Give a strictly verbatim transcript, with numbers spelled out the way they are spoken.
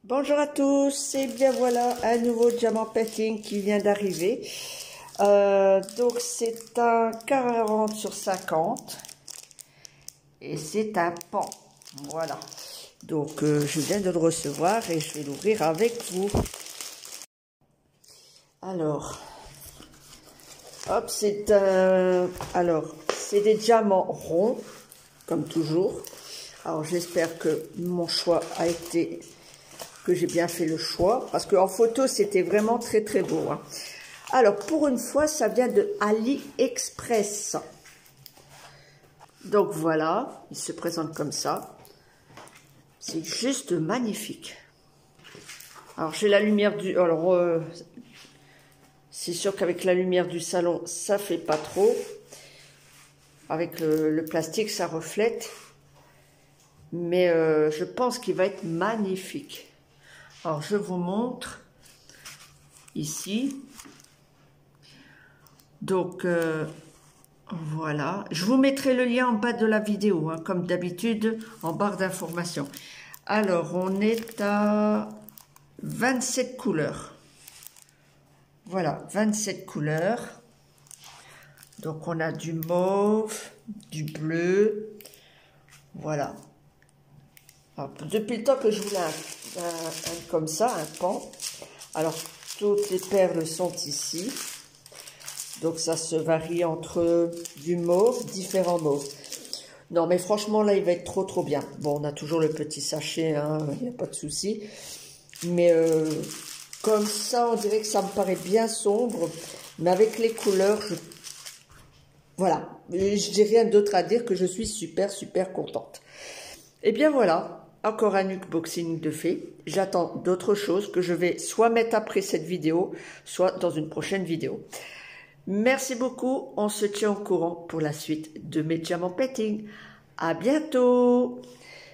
Bonjour à tous, et bien voilà un nouveau diamant painting qui vient d'arriver. Euh, donc c'est un quarante sur cinquante et c'est un pan. Voilà. Donc euh, je viens de le recevoir et je vais l'ouvrir avec vous. Alors, hop, c'est un. Alors, c'est des diamants ronds, comme toujours. Alors j'espère que mon choix a été. Que j'ai bien fait le choix, parce qu'en photo c'était vraiment très très beau, hein. Alors pour une fois ça vient de AliExpress, donc voilà, il se présente comme ça, c'est juste magnifique. Alors j'ai la lumière du, alors euh, c'est sûr qu'avec la lumière du salon ça fait pas trop, avec le, le plastique ça reflète, mais euh, je pense qu'il va être magnifique. Alors je vous montre ici. Donc euh, voilà, je vous mettrai le lien en bas de la vidéo, hein, comme d'habitude, en barre d'informations. Alors on est à vingt-sept couleurs. Voilà, vingt-sept couleurs. Donc on a du mauve, du bleu. Voilà. Alors, depuis le temps que je voulais un, un, un comme ça, un pan. Alors toutes les perles sont ici. Donc ça se varie entre du mauve, différents mauves. Non mais franchement là il va être trop trop bien. Bon on a toujours le petit sachet, hein, il n'y a pas de souci. Mais euh, comme ça on dirait que ça me paraît bien sombre. Mais avec les couleurs, je... voilà. Je n'ai rien d'autre à dire que je suis super super contente. Et bien voilà, encore un unboxing de fait. J'attends d'autres choses que je vais soit mettre après cette vidéo, soit dans une prochaine vidéo. Merci beaucoup, on se tient au courant pour la suite de mes diamants painting. À bientôt!